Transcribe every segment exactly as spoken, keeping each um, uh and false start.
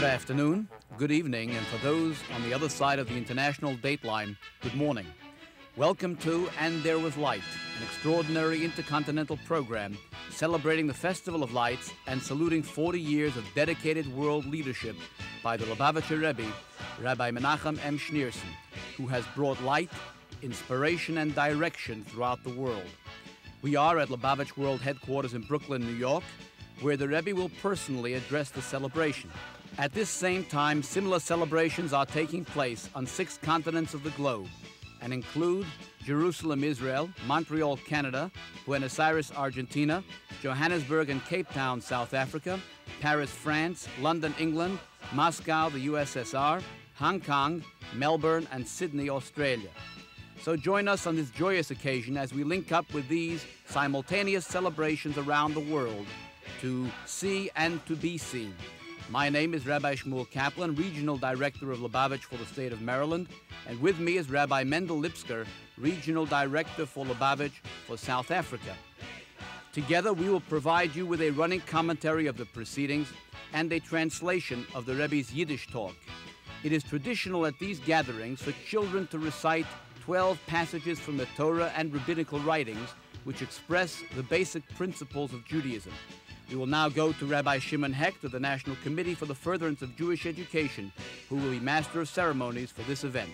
Good afternoon, good evening, and for those on the other side of the international dateline, good morning. Welcome to And There Was Light, an extraordinary intercontinental program celebrating the Festival of Lights and saluting forty years of dedicated world leadership by the Lubavitcher Rebbe, Rabbi Menachem M. Schneerson, who has brought light, inspiration, and direction throughout the world. We are at Lubavitch World Headquarters in Brooklyn, New York, where the Rebbe will personally address the celebration. At this same time, similar celebrations are taking place on six continents of the globe and include Jerusalem, Israel, Montreal, Canada, Buenos Aires, Argentina, Johannesburg and Cape Town, South Africa, Paris, France, London, England, Moscow, the U S S R, Hong Kong, Melbourne, and Sydney, Australia. So join us on this joyous occasion as we link up with these simultaneous celebrations around the world to see and to be seen. My name is Rabbi Shmuel Kaplan, Regional Director of Lubavitch for the state of Maryland, and with me is Rabbi Mendel Lipsker, Regional Director for Lubavitch for South Africa. Together we will provide you with a running commentary of the proceedings and a translation of the Rebbe's Yiddish talk. It is traditional at these gatherings for children to recite twelve passages from the Torah and rabbinical writings which express the basic principles of Judaism. We will now go to Rabbi Shimon Hecht of the National Committee for the Furtherance of Jewish Education, who will be Master of Ceremonies for this event.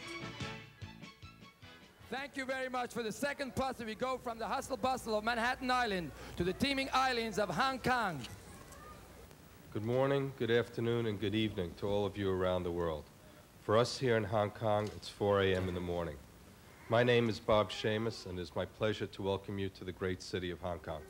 Thank you very much. For the second puzzle, we go from the hustle bustle of Manhattan Island to the teeming islands of Hong Kong. Good morning, good afternoon, and good evening to all of you around the world. For us here in Hong Kong, it's four A M in the morning. My name is Bob Seamus, and it is my pleasure to welcome you to the great city of Hong Kong.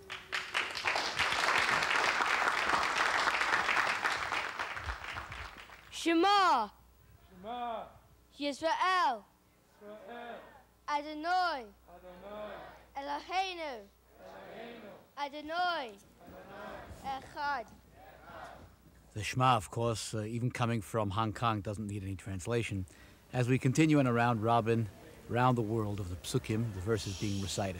Shema, Shema, Yisrael, Israel, Adonai, Adonai, Eloheinu, Eloheinu, Adonai, Adonai, Echad. The Shema, of course, uh, even coming from Hong Kong, doesn't need any translation. As we continue in a round robin around the world of the psukim, the verses being recited.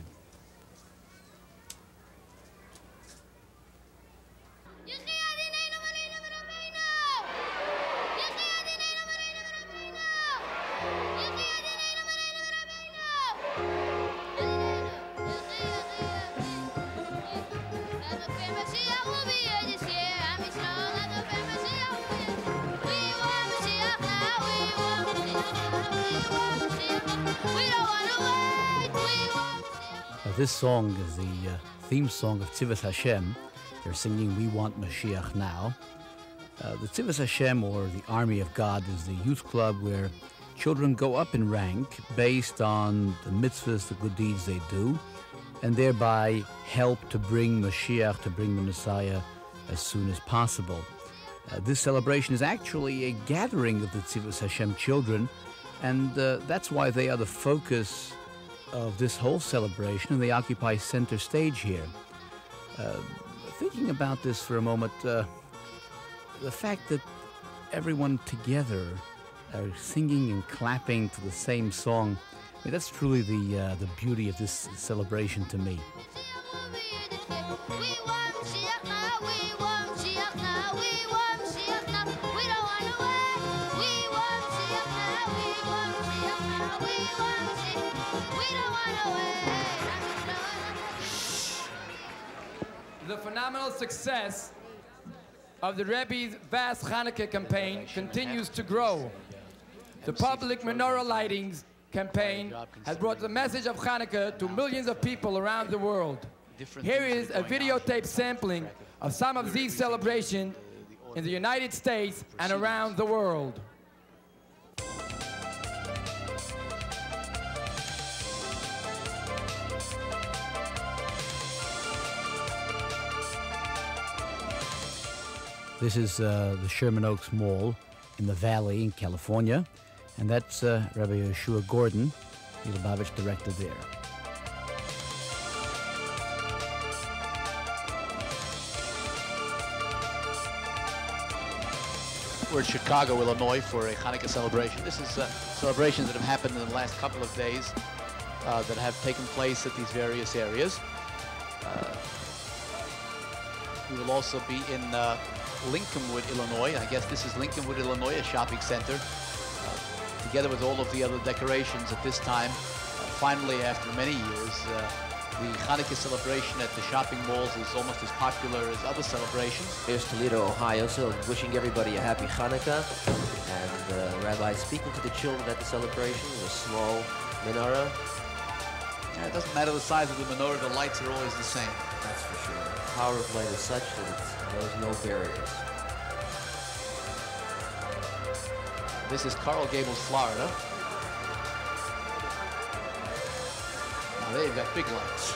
This song is the uh, theme song of Teves Hashem. They're singing We Want Mashiach Now. Uh, the Teves Hashem, or the Army of God, is the youth club where children go up in rank based on the mitzvahs, the good deeds they do, and thereby help to bring Mashiach, to bring the Messiah as soon as possible. Uh, this celebration is actually a gathering of the Teves Hashem children, and uh, that's why they are the focus of this whole celebration, and they occupy center stage here. Uh, thinking about this for a moment, uh, the fact that everyone together are singing and clapping to the same song, I mean, that's truly the uh, the beauty of this celebration to me. The phenomenal success of the Rebbe's vast Chanukah campaign continues to grow. The public Menorah lightings campaign has brought the message of Chanukah to millions of people around the world. Here is a videotape sampling of some of these celebrations in the United States and around the world. This is uh, the Sherman Oaks Mall in the Valley in California, and that's uh, Rabbi Yeshua Gordon, the Lubavitch director there. We're in Chicago, Illinois for a Hanukkah celebration. This is uh, celebrations that have happened in the last couple of days uh, that have taken place at these various areas. Uh, We will also be in uh, Lincolnwood, Illinois. I guess this is Lincolnwood, Illinois, a shopping center, uh, together with all of the other decorations at this time. Uh, finally, after many years, uh, the Hanukkah celebration at the shopping malls is almost as popular as other celebrations. Here's Toledo, Ohio, so wishing everybody a happy Hanukkah. And uh, Rabbi speaking to the children at the celebration in a small menorah. Yeah, it doesn't matter the size of the menorah, the lights are always the same. That's for sure. The power of light is such that it knows no barriers. This is Coral Gables, Florida. Now they've got big lights.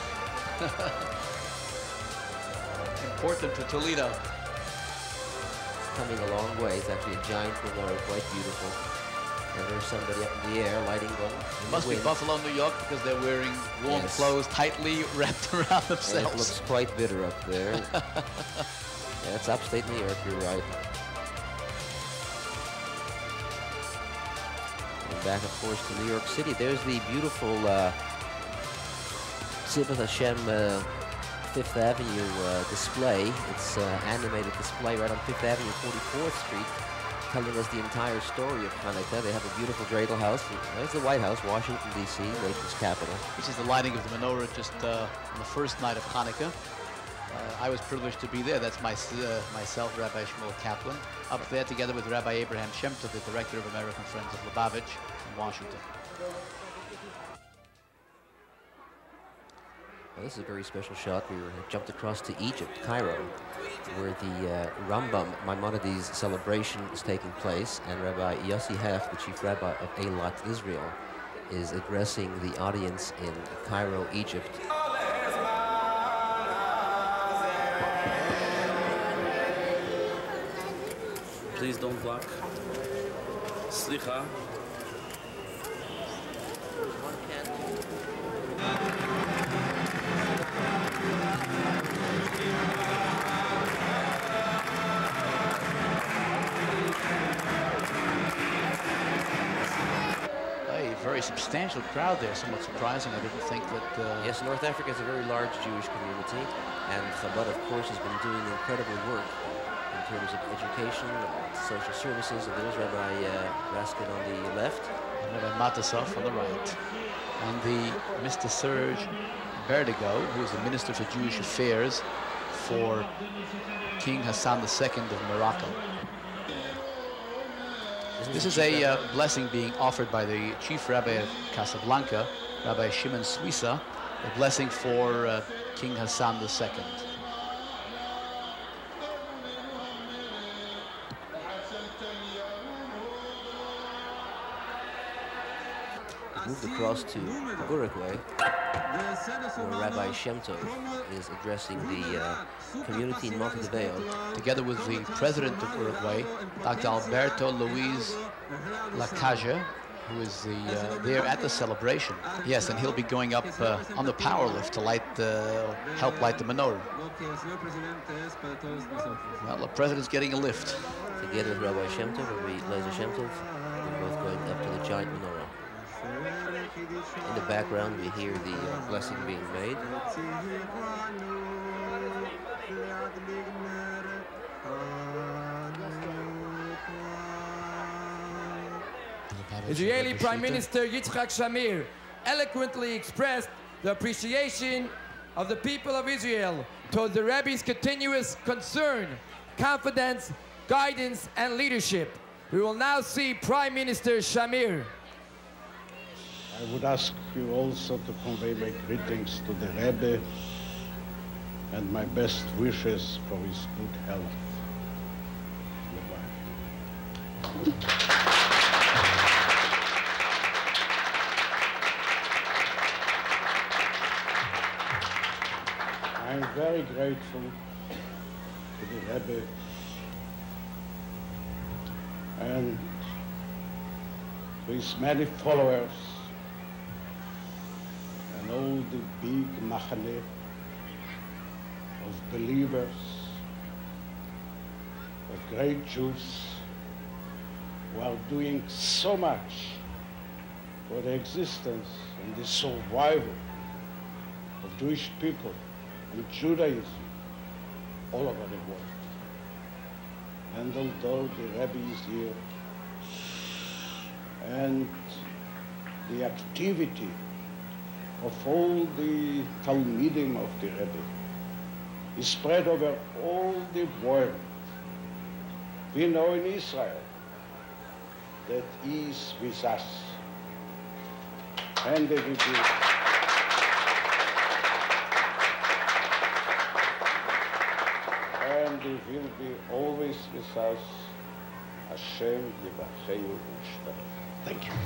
Important for Toledo. It's coming a long way. It's actually a giant menorah, quite beautiful. And there's somebody up in the air lighting them. It must be Buffalo, New York, because they're wearing warm Yes. clothes tightly wrapped around themselves. And it looks quite bitter up there. Yeah, it's upstate New York, you're right. And back, of course, to New York City. There's the beautiful uh, Tzibbat Hashem uh, Fifth Avenue uh, display. It's uh, animated display right on Fifth Avenue, forty-fourth Street, telling us the entire story of Hanukkah. They have a beautiful dreidel house. There's the White House, Washington, D C, nation's capital. This is the lighting of the menorah just uh, on the first night of Hanukkah. Uh, I was privileged to be there. That's my, uh, myself, Rabbi Shmuel Kaplan, up there together with Rabbi Abraham Shemtov, the director of American Friends of Lubavitcher in Washington. Well, this is a very special shot. We were jumped across to Egypt, Cairo, where the uh, Rambam Maimonides celebration is taking place, and Rabbi Yossi Hecht, the chief rabbi of Eilat, Israel, is addressing the audience in Cairo, Egypt. Please don't block. Slicha. One candle. A very substantial crowd there, somewhat surprising. I didn't think that... Uh, Yes, North Africa is a very large Jewish community, and Chabad, of course, has been doing incredible work in terms of education and social services. And there's Rabbi uh, Raskin on the left. Rabbi Matasov on the right. And the Mister Serge Berdigo, who is the Minister for Jewish Affairs for King Hassan the Second of Morocco. This is a uh, blessing being offered by the Chief Rabbi of Casablanca, Rabbi Shimon Suissa, a blessing for uh, King Hassan the Second. Moved across to Uruguay, where Rabbi Shemtov is addressing the uh, community in Montevideo. Together with the president of Uruguay, Doctor Alberto Luis Lacaja, who is the, uh, there at the celebration. Yes, and he'll be going up uh, on the power lift to light the, help light the menorah. Well, the president's getting a lift. Together with Rabbi Shemtov, Rabbi Lazer Shemtov, they're both going up to the giant menorah. In the background, we hear the uh, blessing being made. Israeli Prime Minister Yitzhak Shamir eloquently expressed the appreciation of the people of Israel towards the Rebbe's continuous concern, confidence, guidance, and leadership. We will now see Prime Minister Shamir. I would ask you also to convey my greetings to the Rebbe and my best wishes for his good health. Goodbye. I'm very grateful to the Rebbe and to his many followers and all the big machane of believers, of great Jews who are doing so much for the existence and the survival of Jewish people and Judaism all over the world. And although the Rebbe is here, and the activity of all the Talmidim of the Rebbe is spread over all the world, we know in Israel that he is with us. And they will be. And he will be always with us. Hashem Yivacheyu U'Shvach. Thank you.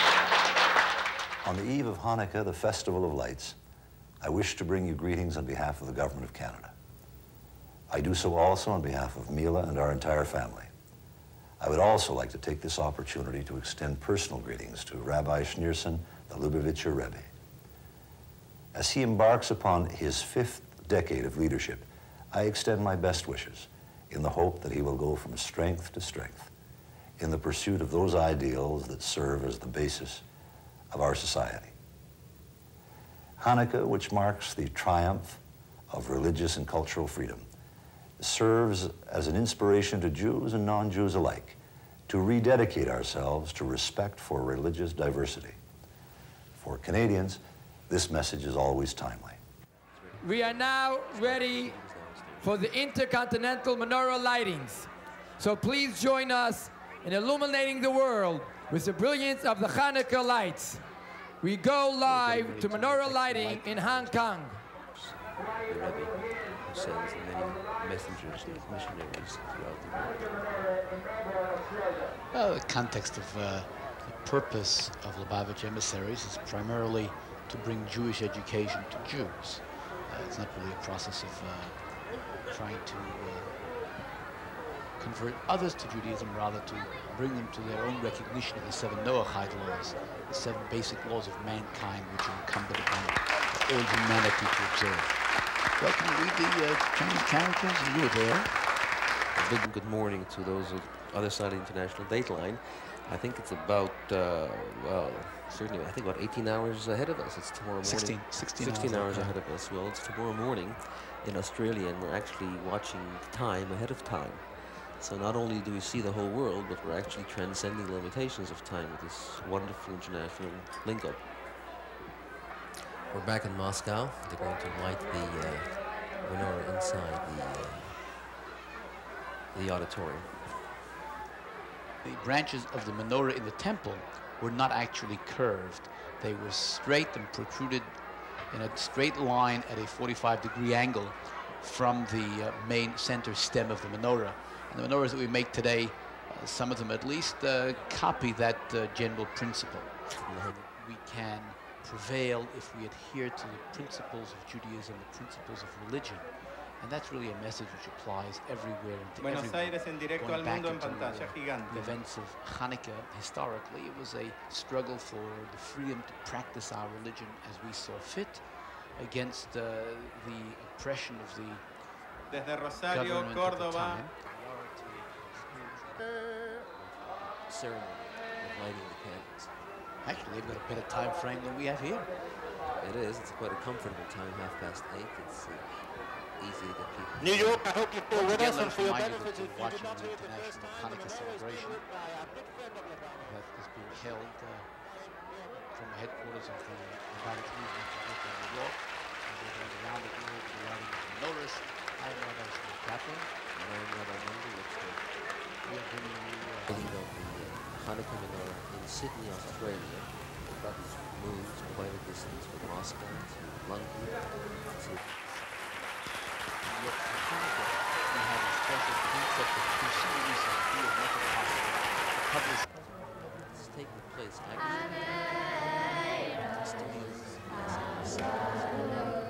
On the eve of Hanukkah, the Festival of Lights, I wish to bring you greetings on behalf of the Government of Canada. I do so also on behalf of Mila and our entire family. I would also like to take this opportunity to extend personal greetings to Rabbi Schneerson, the Lubavitcher Rebbe. As he embarks upon his fifth decade of leadership, I extend my best wishes in the hope that he will go from strength to strength in the pursuit of those ideals that serve as the basis of our society. Hanukkah, which marks the triumph of religious and cultural freedom, serves as an inspiration to Jews and non-Jews alike to rededicate ourselves to respect for religious diversity. For Canadians, this message is always timely. We are now ready for the intercontinental menorah lightings. So please join us in illuminating the world with the brilliance of the Chanukah lights. We go live to menorah lighting in Hong Kong. The Rebbe, who sends many messengers and missionaries throughout the world. Well, the context of uh, the purpose of Lubavitcher emissaries is primarily to bring Jewish education to Jews. Uh, it's not really a process of uh, trying to uh, convert others to Judaism, rather to bring them to their own recognition of the seven Noahide laws, the seven basic laws of mankind which are incumbent upon all humanity to observe. Well, can you read the uh, Chinese characters? You were there. A big good morning to those of other side of the international dateline. I think it's about, uh, well, certainly, I think about eighteen hours ahead of us. It's tomorrow morning. sixteen, sixteen, sixteen hours hours ahead of us. Well, it's tomorrow morning in Australia, and we're actually watching time ahead of time. So not only do we see the whole world, but we're actually transcending the limitations of time with this wonderful international link-up. We're back in Moscow. They're going to light the uh, menorah inside the, uh, the auditorium. The branches of the menorah in the temple were not actually curved. They were straight and protruded in a straight line at a forty-five degree angle from the uh, main center stem of the menorah. And the menorahs that we make today, uh, some of them at least, uh, copy that uh, general principle. We can prevail if we adhere to the principles of Judaism, the principles of religion. And that's really a message which applies everywhere and to Buenos everyone. Aires en directo Going al back mundo en into pantalla the, gigante. the events of Hanukkah, historically, it was a struggle for the freedom to practice our religion as we saw fit against uh, the oppression of the Desde Rosario, government Córdoba. at the time. Ceremony of lighting the candles. Actually, they've got a better time frame than we have here. It is. It's quite a comfortable time, half past eight. It's uh, easy to get people. New York, I hope you feel with Again, us let and us for your remind you benefit. that If we're you did watching not the hear the first International time, Hanukkah it's celebration by our big friend of Lubavitcher. that is being held uh, from the headquarters of the Lubavitcher movement in New York. And we're going around the globe to the lighting of the menorahs. I'm Rabbi Chanukah. And I'm Rabbi Mundy. Let's go. We are bringing you uh, Building of the uh, Hanukkah menorah in Sydney, Australia. That is moved quite a distance from Moscow to London to Yet for Hanukkah, we have a special concept of two series of three of make it possible to publish. This is taking place actually at the studios. Yes, in the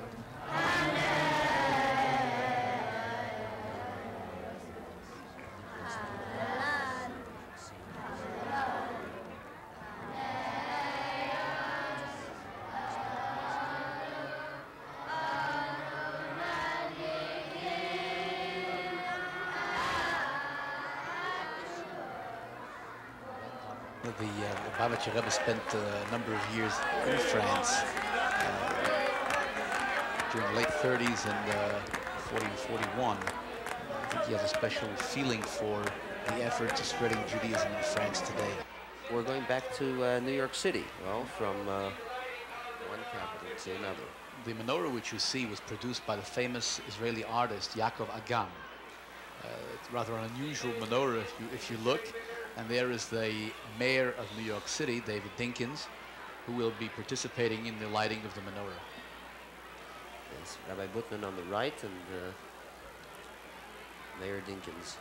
The uh, Lubavitcher Rebbe spent uh, a number of years in France uh, during the late thirties and uh, forty and forty-one. I think he has a special feeling for the effort to spreading Judaism in France today. We're going back to uh, New York City, well, from uh, one capital to another. The menorah which you see was produced by the famous Israeli artist Yaakov Agam. Uh, it's rather an unusual menorah if you, if you look. And there is the mayor of New York City, David Dinkins, who will be participating in the lighting of the menorah. Yes, Rabbi Butman on the right and uh, Mayor Dinkins.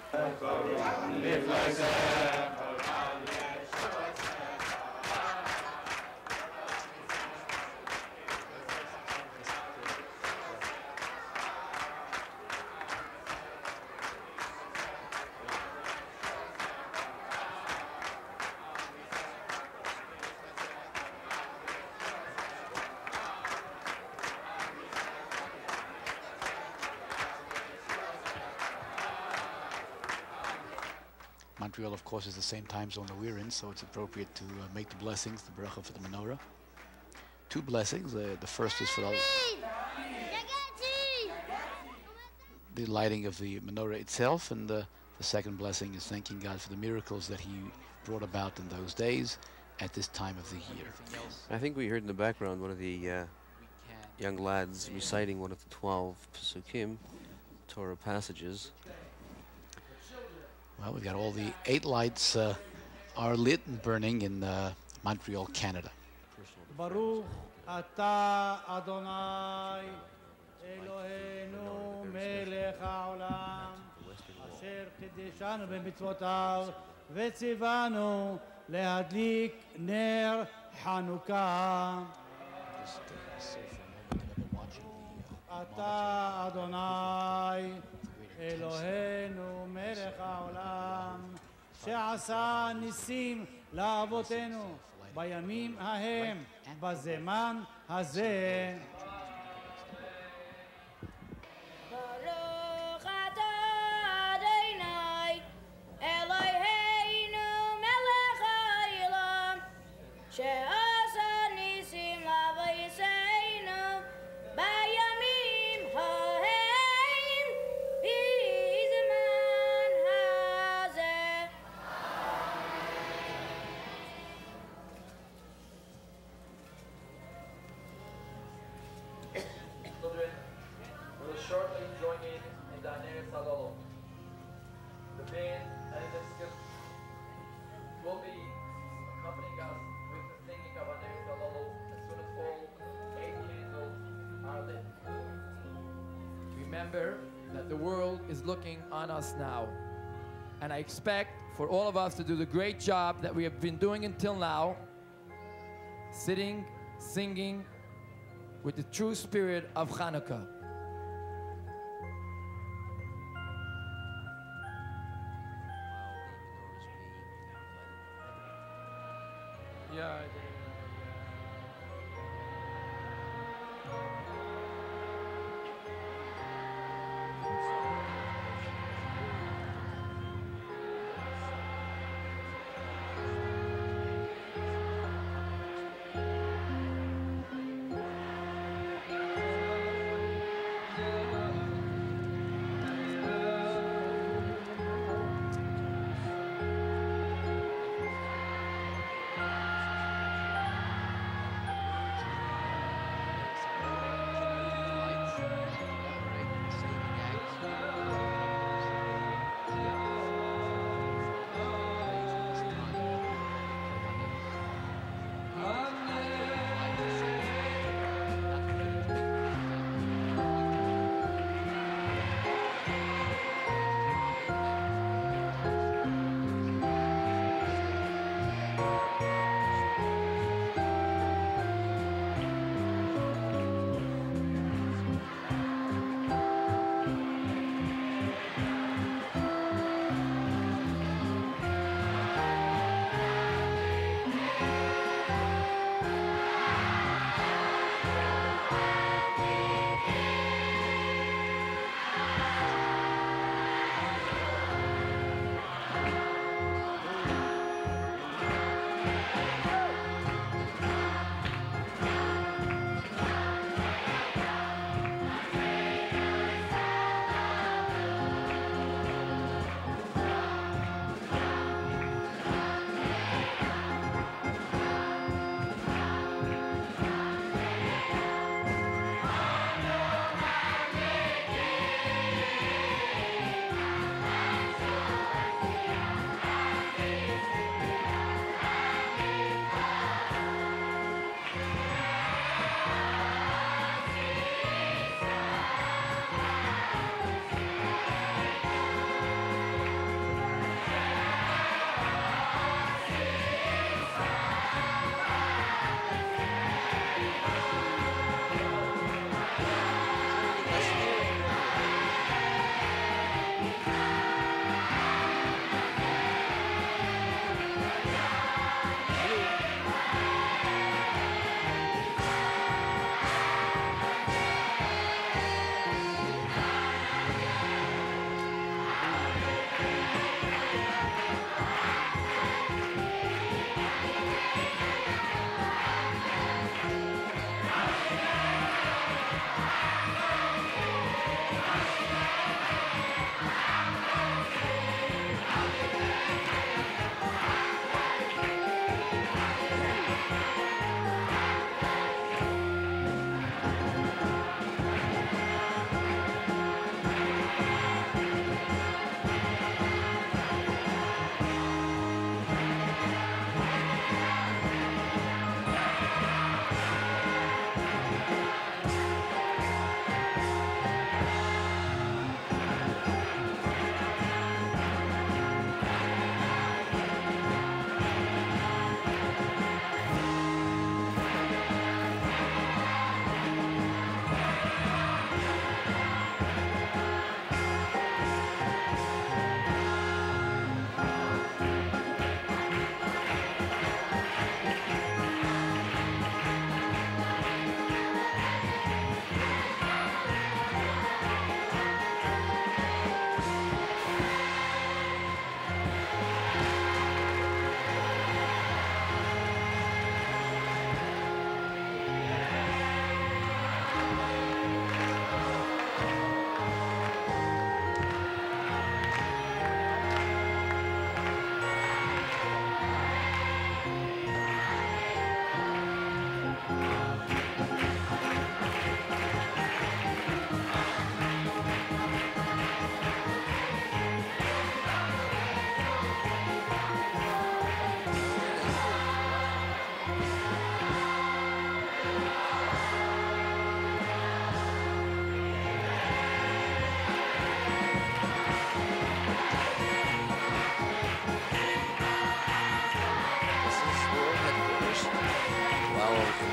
Montreal, of course, is the same time zone that we're in, so it's appropriate to uh, make the blessings, the bracha for the menorah. Two blessings. Uh, the first is for the, the lighting of the menorah itself, and the, the second blessing is thanking God for the miracles that He brought about in those days at this time of the year. I think we heard in the background one of the uh, young lads reciting one of the twelve Pesukim, Torah passages. Well, we've got all the eight lights uh, are lit and burning in uh, Montreal, Canada. Baruch Ata Adonai Eloheinu Melech HaOlam Asher Kideshanu b'mitzvotav v'tzivanu lehadlik ner Chanukah. Ata Adonai Eloheinu melech haolam she'asa nisim לאבותינו בימים ההם בזמן הזה. Baruch atah Adonai Eloheinu melech haolam she'asa nisim la'avoseinu bayamim hahem bizman hazeh. Children will shortly join in in the Aner Salolo. The band and the skip will be accompanying us with the singing of Aner Salolo as soon as all eight candles are lit. Remember that the world is looking on us now, and I expect for all of us to do the great job that we have been doing until now, sitting, singing, with the true spirit of Chanukah. Yeah, I did.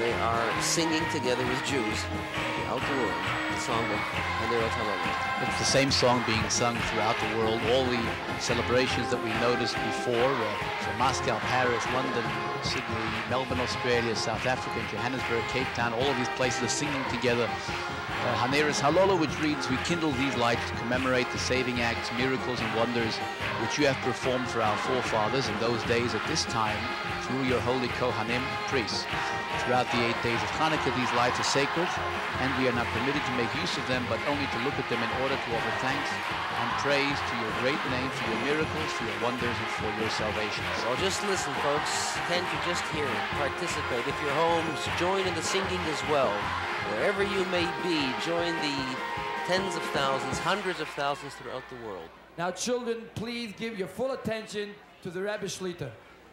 they are singing together with Jews throughout the world the song of Menorah. It's the same song being sung throughout the world. All the celebrations that we noticed before, uh, so Moscow, Paris, London, Sydney, Melbourne, Australia, South Africa, Johannesburg, Cape Town, all of these places are singing together uh, Haneres Halolo, which reads, "We kindle these lights to commemorate the saving acts, miracles, and wonders which you have performed for our forefathers in those days at this time through your holy Kohanim, priests. Throughout the eight days of Hanukkah, these lights are sacred, and we are not permitted to make use of them, but only to look at them in order to offer thanks and praise to your great name for your miracles, for your wonders, and for your salvations." Well, just listen, folks. Can't you just hear it? Participate. If you're home, join in the singing as well. Wherever you may be, join the tens of thousands, hundreds of thousands throughout the world. Now, children, please give your full attention to the Rebbe Shlita.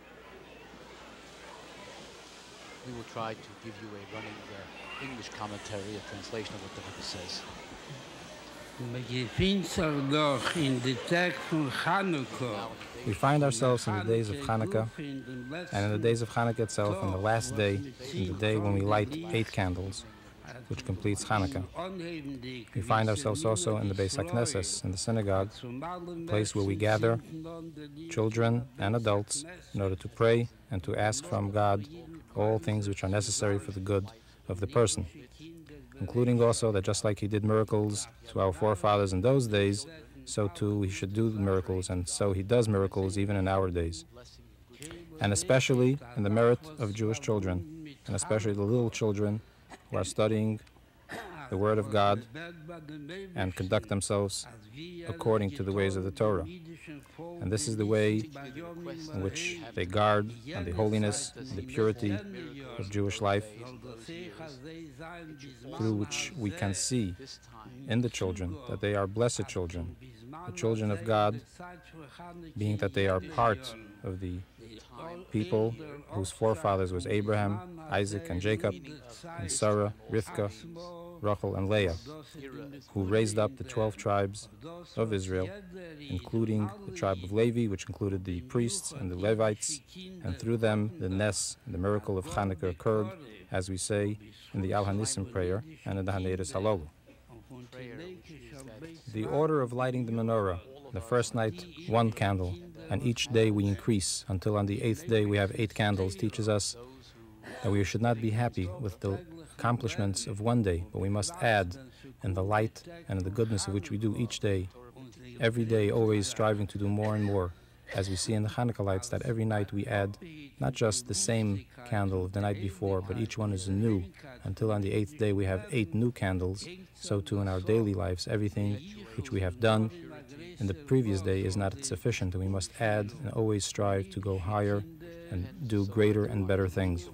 We will try to give you a running uh, English commentary, a translation of what the Rebbe says. We find ourselves in the days of Chanukah, and in the days of Chanukah itself, on the last day, in the day when we light eight candles, which completes Chanukah. We find ourselves also in the Beis HaKnesses, in the synagogue, a place where we gather children and adults in order to pray and to ask from God all things which are necessary for the good of the person, including also that just like he did miracles to our forefathers in those days, so too he should do miracles, and so he does miracles even in our days. And especially in the merit of Jewish children, and especially the little children who are studying the Word of God and conduct themselves according to the ways of the Torah. And this is the way in which they guard and the holiness and the purity of Jewish life, through which we can see in the children that they are blessed children, the children of God, being that they are part of the people whose forefathers was Abraham, Isaac, and Jacob, and Sarah, Rivka, Rachel, and Leah, who raised up the twelve tribes of Israel, including the tribe of Levi, which included the priests and the Levites, and through them the Nes, the miracle of Chanukah, occurred, as we say in the Al Hanissim prayer and in the Haneres Halolo. The order of lighting the menorah, the first night one candle, and each day we increase until on the eighth day we have eight candles, teaches us that we should not be happy with the accomplishments of one day, but we must add in the light and in the goodness of which we do each day, every day always striving to do more and more, as we see in the Hanukkah lights that every night we add not just the same candle of the night before, but each one is new, until on the eighth day we have eight new candles. So too in our daily lives, everything which we have done in the previous day is not sufficient, and we must add and always strive to go higher and do greater and better things.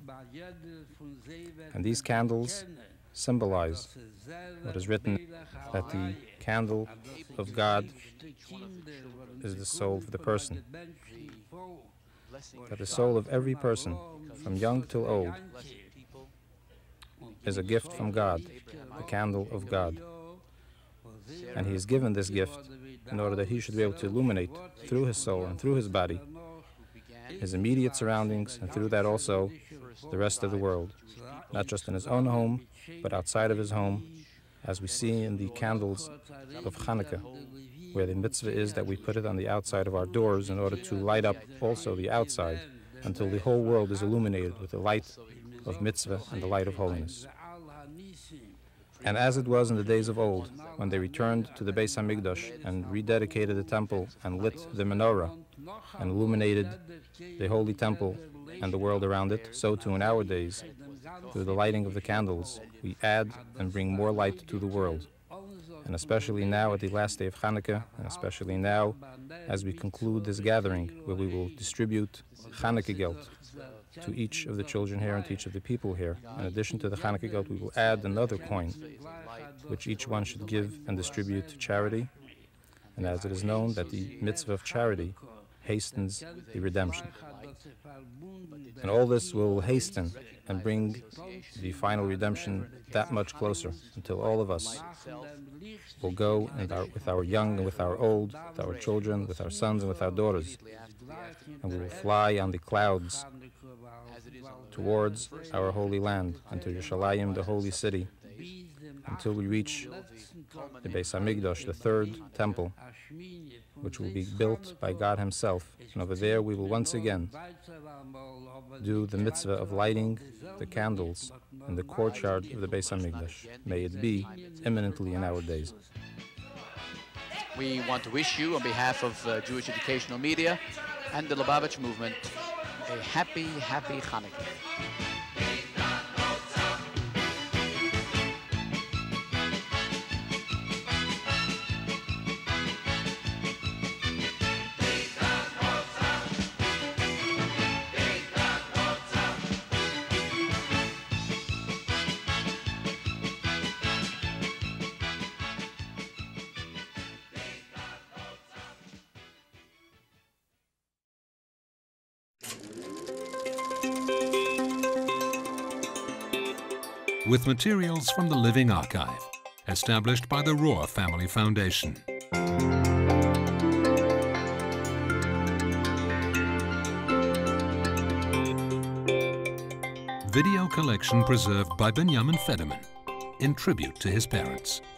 And these candles symbolize what is written, that the candle of God is the soul of the person, that the soul of every person, from young till old, is a gift from God, the candle of God. And he is given this gift in order that he should be able to illuminate through his soul and through his body his immediate surroundings, and through that also the rest of the world, not just in his own home, but outside of his home, as we see in the candles of Chanukah, where the mitzvah is that we put it on the outside of our doors in order to light up also the outside, until the whole world is illuminated with the light of mitzvah and the light of holiness. And as it was in the days of old, when they returned to the Beis HaMikdash and rededicated the temple and lit the menorah and illuminated the holy temple and the world around it, so too in our days, through the lighting of the candles, we add and bring more light to the world. And especially now at the last day of Chanukah, and especially now as we conclude this gathering, where we will distribute Chanukah geld to each of the children here and to each of the people here. In addition to the Chanukah geld, we will add another coin, which each one should give and distribute to charity. And as it is known that the mitzvah of charity hastens the redemption. And all this will hasten and bring the final redemption that much closer, until all of us will go and our, with our young and with our old, with our children, with our sons and with our daughters, and we will fly on the clouds towards our holy land, and to Yerushalayim, the holy city, until we reach the Beis Hamikdash, the third temple, which will be built by God Himself. And over there we will once again do the mitzvah of lighting the candles in the courtyard of the Beis Hamikdash. May it be imminently in our days. We want to wish you, on behalf of uh, Jewish Educational Media and the Lubavitcher movement, a happy, happy Chanukah. With materials from the Living Archive, established by the Rohr Family Foundation. Video collection preserved by Benjamin Federman in tribute to his parents.